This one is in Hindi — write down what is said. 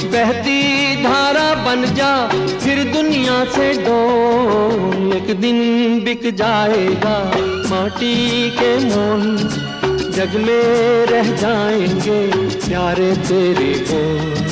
बहती धारा बन जा फिर दुनिया से डोल, एक दिन बिक जाएगा माटी के मोल, जग में रह जाएंगे प्यारे तेरे बोल।